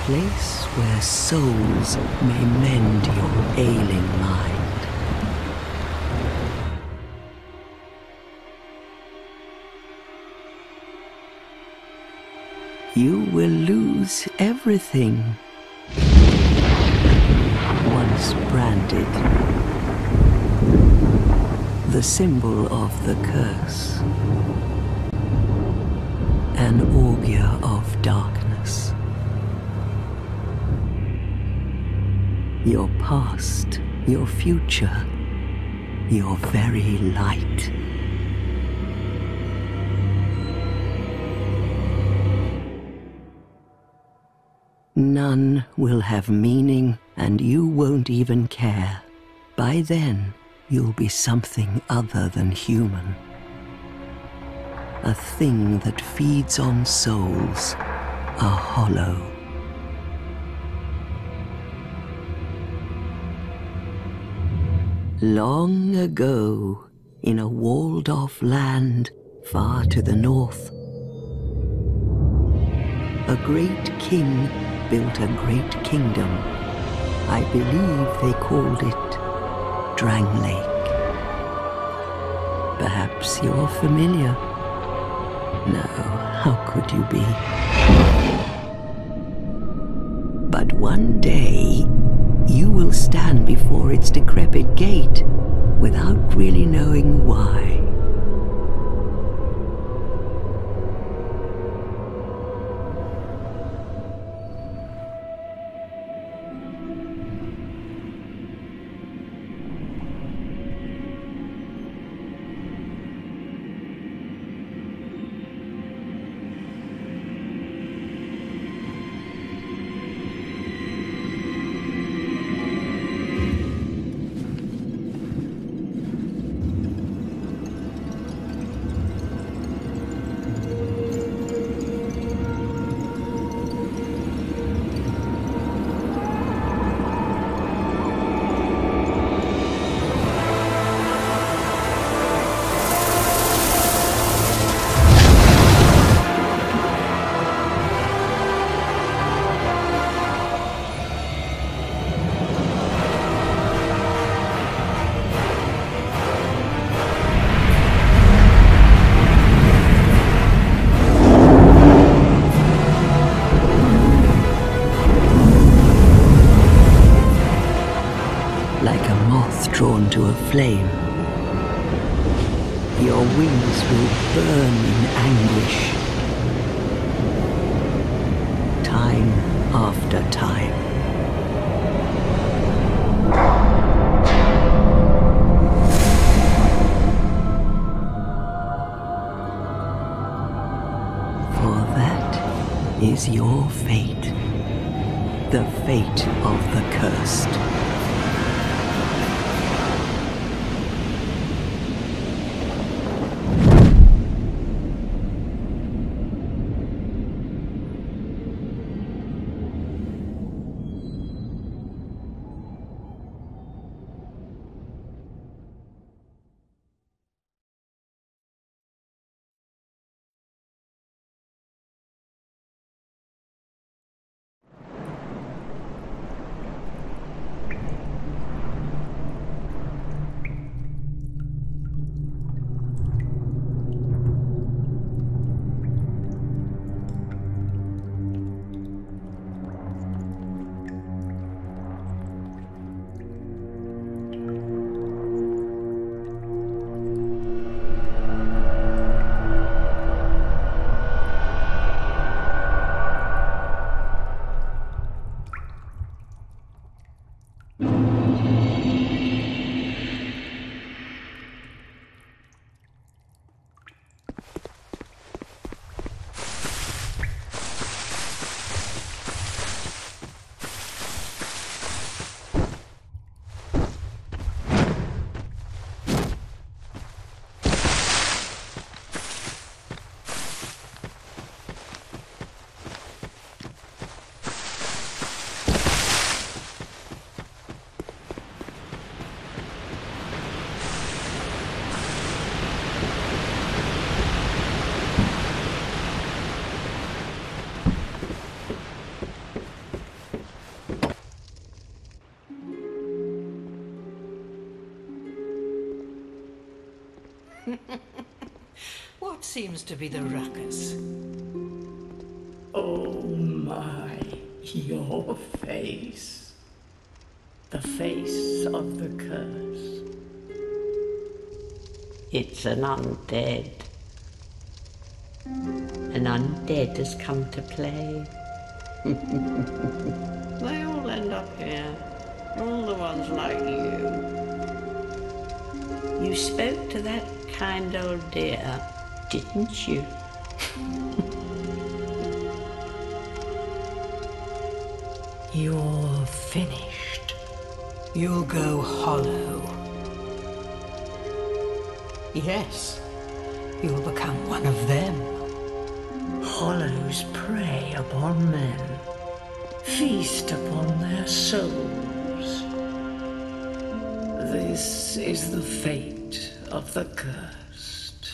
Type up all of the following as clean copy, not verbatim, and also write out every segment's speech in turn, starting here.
place where souls may mend your ailing mind. You will lose everything once branded, the symbol of the curse, an augur of darkness. Your past, your future, your very light. None will have meaning, and you won't even care. By then, you'll be something other than human. A thing that feeds on souls, a hollow. Long ago, in a walled-off land far to the north, a great king built a great kingdom. I believe they called it Drang Lake. Perhaps you're familiar? No, how could you be? But one day, you will stand before its decrepit gate without really knowing why. Like a moth drawn to a flame, your wings will burn in anguish, time after time. For that is your fate, the fate of the cursed. seems to be the ruckus? Oh my, your face. The face of the curse. It's an undead. An undead has come to play. They all end up here. All the ones like you. You spoke to that kind old dear, didn't you? You're finished. You'll go hollow. Yes, you'll become one of them. Hollows prey upon men, feast upon their souls. This is the fate of the cursed.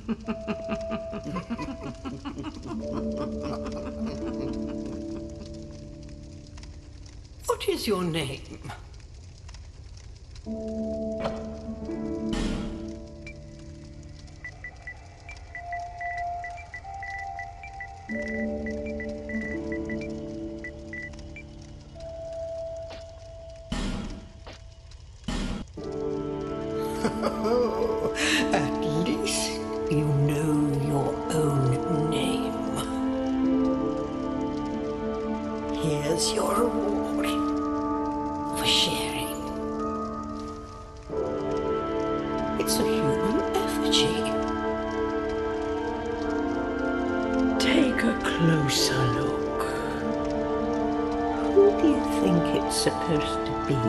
What is your name? At least you know your own name. Here's your reward for sharing. It's a human effigy. Take a closer look. Who do you think it's supposed to be?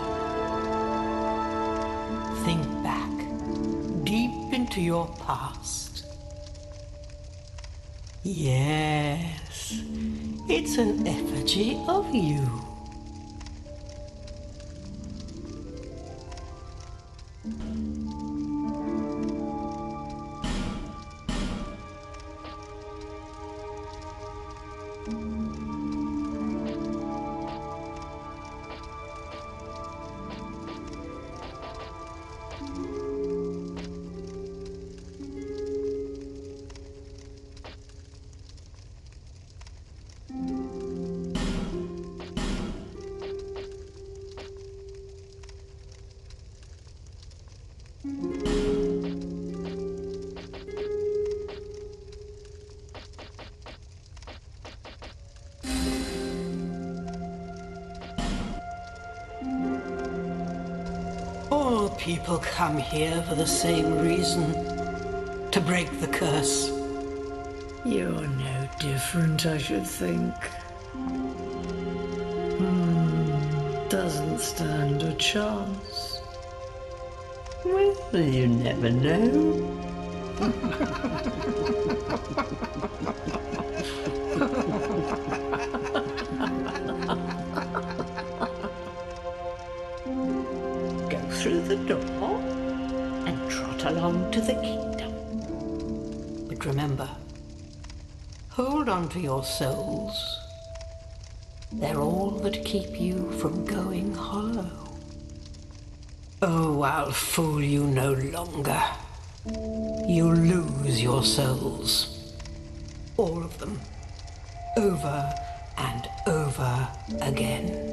Think back, deep into your past. Yes, it's an effigy of you. All people come here for the same reason, to break the curse. You're no different, I should think. Doesn't stand a chance. Well, you never know. Go through the door and trot along to the kingdom. But remember, hold on to your souls. They're all that keep you from going hollow. Oh, I'll fool you no longer. You'll lose your souls. All of them. Over and over again.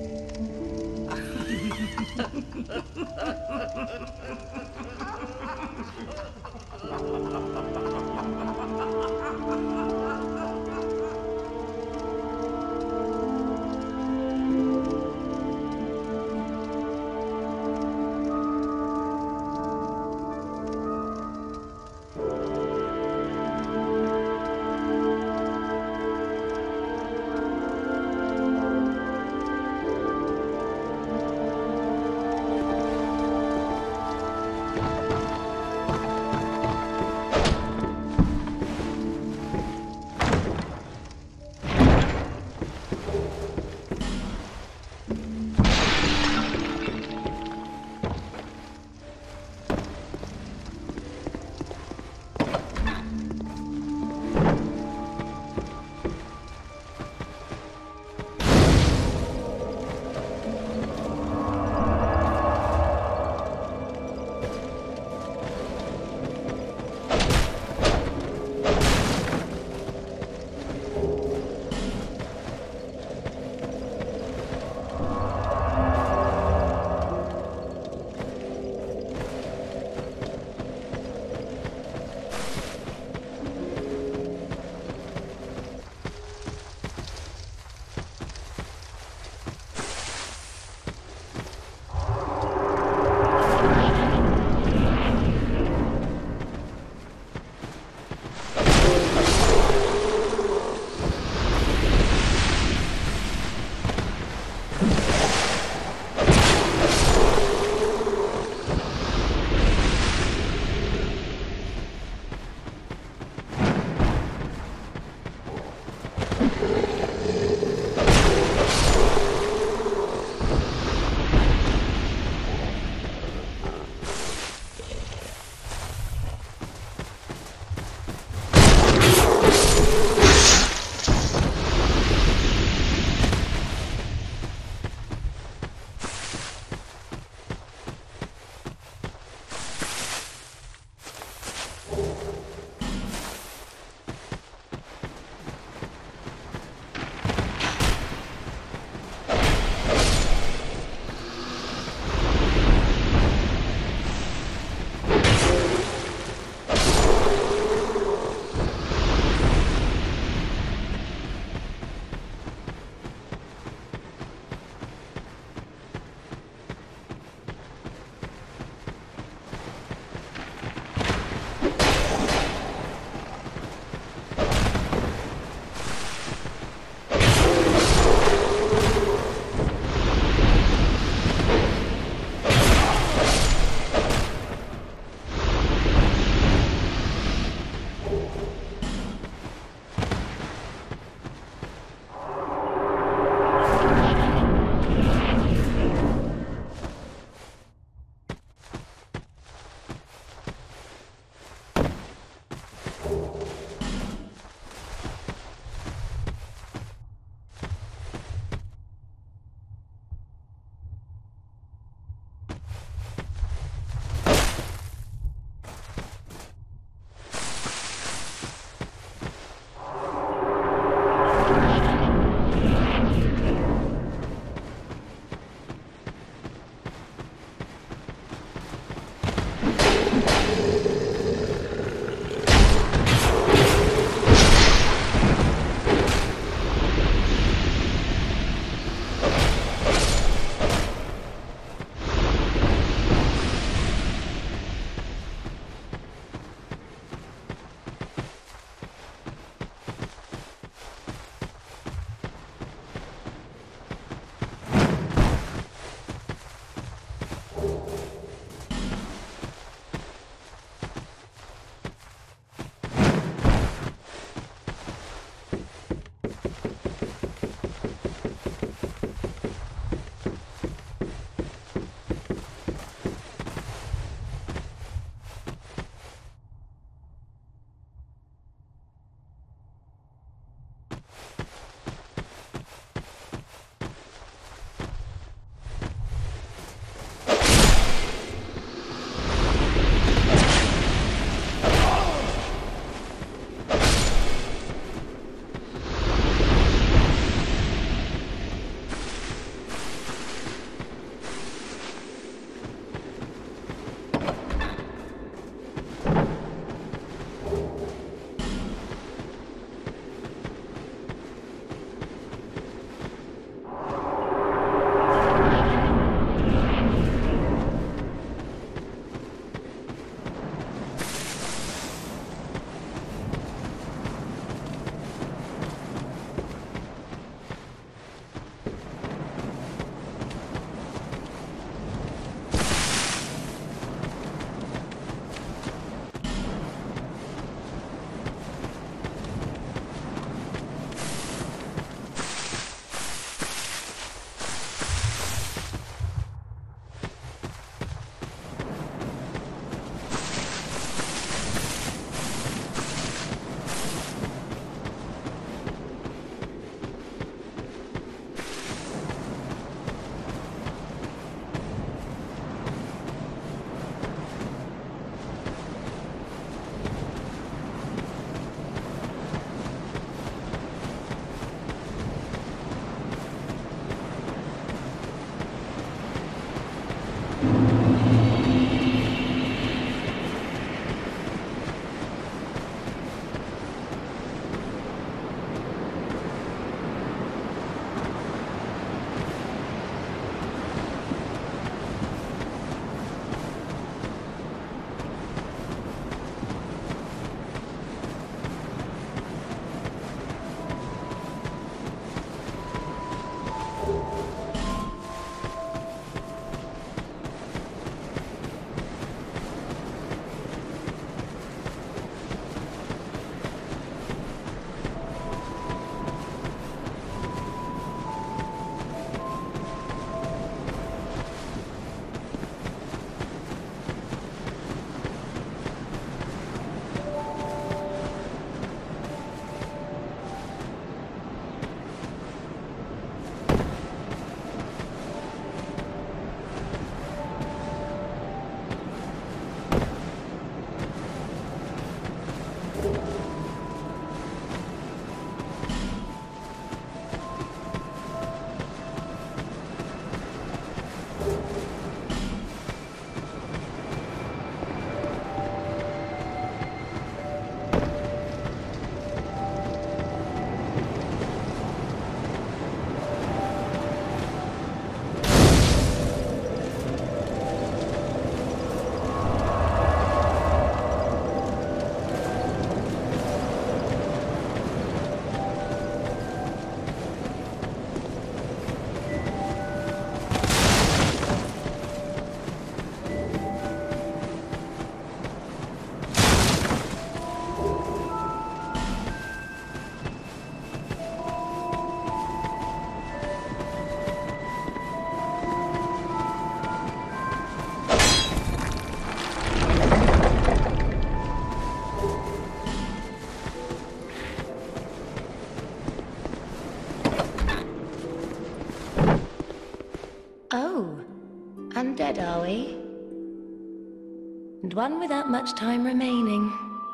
Oh, undead are we? And one without much time remaining.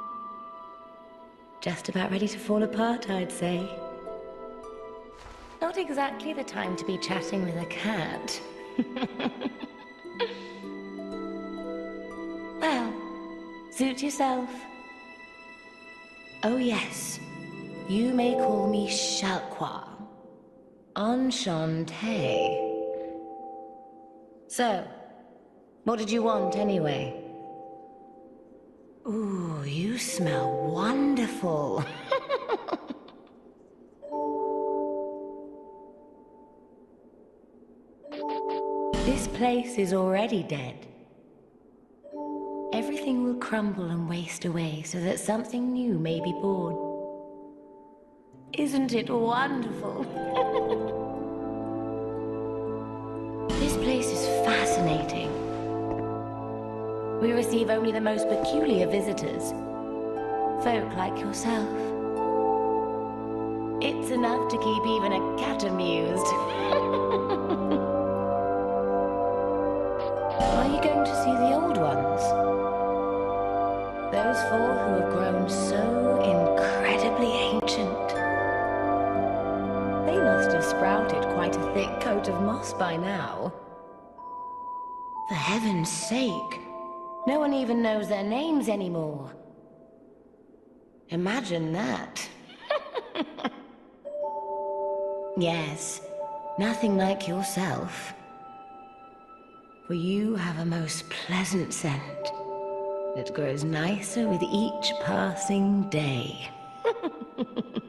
Just about ready to fall apart, I'd say. Not exactly the time to be chatting with a cat. Well, suit yourself. Oh yes, you may call me Shalqua. Enchanté. So, what did you want anyway? Ooh, you smell wonderful. This place is already dead. Everything will crumble and waste away so that something new may be born. Isn't it wonderful? This place is fascinating. We receive only the most peculiar visitors. Folk like yourself. It's enough to keep even a cat amused. Are you going to see the old ones? Those four who have grown so incredibly ancient. They must have sprouted quite a thick coat of moss by now. For heaven's sake, no one even knows their names anymore. Imagine that. Yes, nothing like yourself. For you have a most pleasant scent that grows nicer with each passing day.